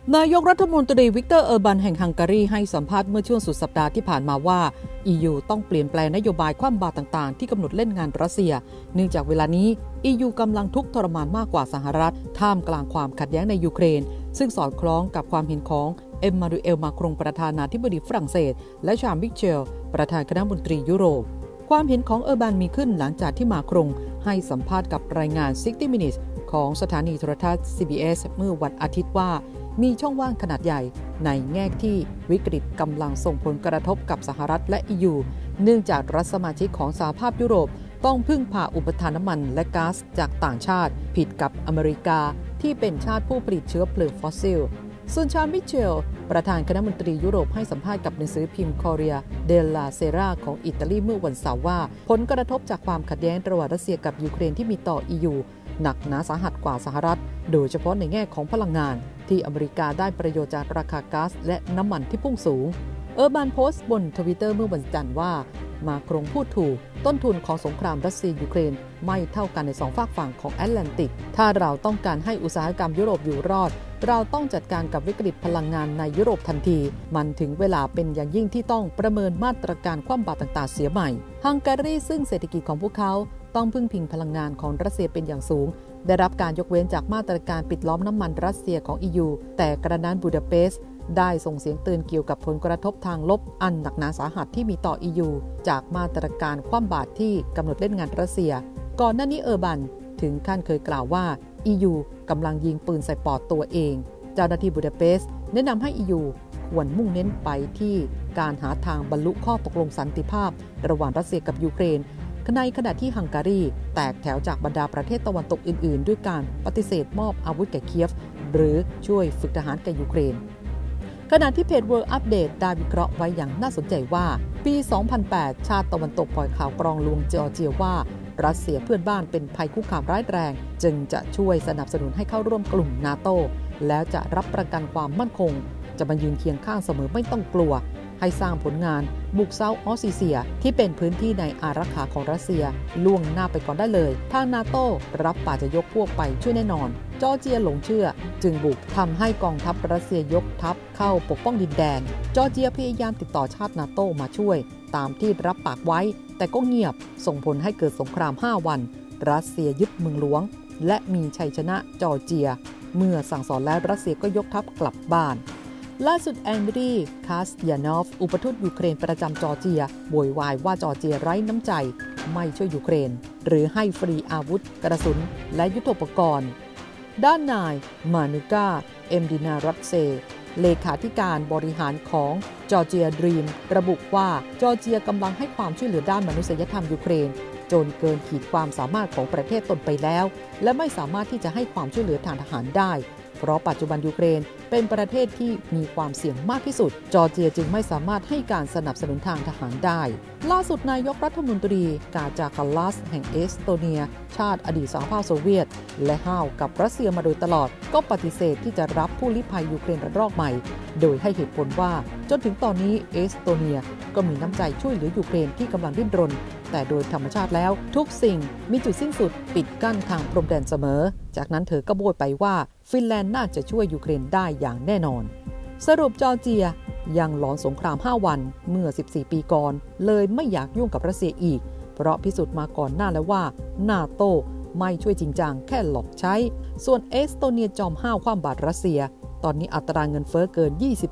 นายกรัฐมนตรีวิกเตอร์เออร์บันแห่งฮังการีให้สัมภาษณ์เมื่อช่วงสุดสัปดาห์ที่ผ่านมาว่า EU ต้องเปลี่ยนแปลงนโยบายคว่ำบาตรต่างๆที่กำหนดเล่นงานรัสเซียเนื่องจากเวลานี้ EU กำลังทุกข์ทรมานมากกว่าสหรัฐท่ามกลางความขัดแย้งในยูเครนซึ่งสอดคล้องกับความเห็นของเอ็มมานูเอลมาครงประธานาธิบดีฝรั่งเศสและชาร์ลส์มิเชลประธานคณะมนตรียุโรปความเห็นของเออร์บันมีขึ้นหลังจากที่มาครงให้สัมภาษณ์กับรายงาน 60 Minutes ของสถานีโทรทัศน์ CBS เมื่อวันอาทิตย์ว่ามีช่องว่างขนาดใหญ่ในแง่ที่วิกฤตกำลังส่งผลกระทบกับสหรัฐและ EU เนื่องจากรัฐสมาชิกของสหภาพยุโรปต้องพึ่งพาอุปทานน้ำมันและก๊าซจากต่างชาติผิดกับอเมริกาที่เป็นชาติผู้ผลิตเชื้อเพลิงฟอสซิลส่วนชาร์ลส์มิเชลประธานคณะมนตรียุโรปให้สัมภาษณ์กับหนังสือพิมพ์ Corriere della Sera ของอิตาลีเมื่อวันเสาร์ว่าผลกระทบจากความขัดแย้งระหว่างรัสเซียกับยูเครนที่มีต่อ EU หนักหนาสาหัสกว่าสหรัฐโดยเฉพาะในแง่ของพลังงานที่อเมริกาได้ประโยชน์จากราคาก๊าซและน้ำมันที่พุ่งสูงเออร์บันโพสต์บนทวิตเตอร์เมื่อวันจันทร์ว่ามาครงพูดถูกต้นทุนของสงครามรัสเซียยูเครนไม่เท่ากันในสองฝากฝั่งของแอตแลนติกถ้าเราต้องการให้อุตสาหกรรมยุโรปอยู่รอดเราต้องจัดการกับวิกฤตพลังงานในยุโรปทันทีมันถึงเวลาเป็นอย่างยิ่งที่ต้องประเมินมาตรการคว่ำบาตรต่างๆเสียใหม่ฮังการีซึ่งเศรษฐกิจของพวกเขาต้องพึ่งพิงพลังงานของรัสเซียเป็นอย่างสูงได้รับการยกเว้นจากมาตรการปิดล้อมน้ำมันรัสเซียของ EU แต่กระนั้นบูดาเปสต์ได้ส่งเสียงเตือนเกี่ยวกับผลกระทบทางลบอันหนักหนาสาหัสที่มีต่อ EU จากมาตรการคว่ำบาตรที่กำหนดเล่นงานรัสเซียก่อนหน้านี้เออร์บันถึงขั้นเคยกล่าวว่า EU กำลังยิงปืนใส่ปอดตัวเองเจ้าหน้าที่บูดาเปสต์แนะนำให้ EU ควรมุ่งเน้นไปที่การหาทางบรรลุข้อตกลงสันติภาพระหว่างรัสเซียกับยูเครนในขณะที่ฮังการีแตกแถวจากบรรดาประเทศตะวันตกอื่นๆด้วยการปฏิเสธมอบอาวุธแก่เคียฟหรือช่วยฝึกทหารแก่ยูเครนขณะที่เพจ World Update ได้วิเคราะห์ไว้อย่างน่าสนใจว่าปี 2008 ชาติตะวันตกปล่อยข่าวกรองลวงจอร์เจียว่ารัสเซียเพื่อนบ้านเป็นภัยคุกคามร้ายแรงจึงจะช่วยสนับสนุนให้เข้าร่วมกลุ่มนาโตแล้วจะรับประกันความมั่นคงจะมายืนเคียงข้างเสมอไม่ต้องกลัวให้สร้างผลงานบุกเซาท์ออสเซียที่เป็นพื้นที่ในอารักขาของรัสเซียล่วงหน้าไปก่อนได้เลยทางนาโต้รับปากจะยกพวกไปช่วยแน่นอนจอร์เจียหลงเชื่อจึงบุกทำให้กองทัพรัสเซียยกทัพเข้าปกป้องดินแดนจอร์เจียพยายามติดต่อชาตินาโต้มาช่วยตามที่รับปากไว้แต่ก็เงียบส่งผลให้เกิดสงคราม5วันรัสเซียยึดเมืองหลวงและมีชัยชนะจอร์เจียเมื่อสั่งสอนแล้วรัสเซียก็ยกทัพกลับบ้านล่าสุดแอนดรีคาสยานอฟอุปทูตยูเครนประจำจอร์เจียโวยวายว่าจอร์เจียไร้น้ำใจไม่ช่วยยูเครนหรือให้ฟรีอาวุธกระสุนและยุทโธปกรณ์ด้านนายมานูกาเอ็มดินารัตเซเลขาธิการบริหารของจอร์เจียดรีมระบุว่าจอร์เจียกำลังให้ความช่วยเหลือด้านมนุษยธรรมยูเครนจนเกินขีดความสามารถของประเทศตนไปแล้วและไม่สามารถที่จะให้ความช่วยเหลือทางทหารได้เพราะปัจจุบันยูเครนเป็นประเทศที่มีความเสี่ยงมากที่สุดจอร์เจียจึงไม่สามารถให้การสนับสนุนทางทหารได้ล่าสุดนายกรัฐมนตรีกาจากาลัสแห่งเอสโตเนียชาติอดีตสหภาพโซเวียตและห้าวกับรัสเซียมาโดยตลอดก็ปฏิเสธที่จะรับผู้ลี้ภัยยูเครนระลอกใหม่โดยให้เหตุผลว่าจนถึงตอนนี้เอสโตเนียก็มีน้ำใจช่วยเหลือยูเครนที่กำลังดิ้นรนแต่โดยธรรมชาติแล้วทุกสิ่งมีจุดสิ้นสุดปิดกั้นทางพรมแดนเสมอจากนั้นเธอก็โบยไปว่าฟินแลนด์น่าจะช่วยยูเครนได้อย่างแน่นอนสรุปจอร์เจียยังหลอนสงคราม5วันเมื่อ14ปีก่อนเลยไม่อยากยุ่งกับรัสเซียอีกเพราะพิสูจน์มาก่อนหน้าแล้วว่านาโต้ไม่ช่วยจริงจังแค่หลอกใช้ส่วนเอสโตเนียจอมห้าวคว่ำบาตรรัสเซียตอนนี้อัตราเงินเฟ้อเกิน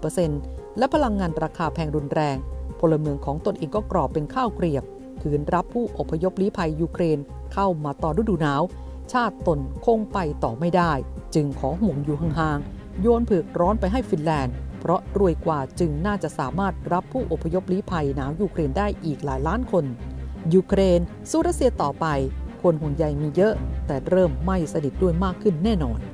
20% และพลังงานราคาแพงรุนแรงพลเมืองของตนเองก็กรอบเป็นข้าวเกรียบคืนรับผู้อพยพลี้ภัยยูเครนเข้ามาต่อฤดูหนาวชาติตนคงไปต่อไม่ได้จึงขอห่วงอยู่ห่างๆโยนเผือกร้อนไปให้ฟินแลนด์เพราะรวยกว่าจึงน่าจะสามารถรับผู้อพยพลี้ภัยหนาวยูเครนได้อีกหลายล้านคนยูเครนสู้รัสเซียต่อไปคนห่วงใยมีเยอะแต่เริ่มไม่สนิทด้วยมากขึ้นแน่นอน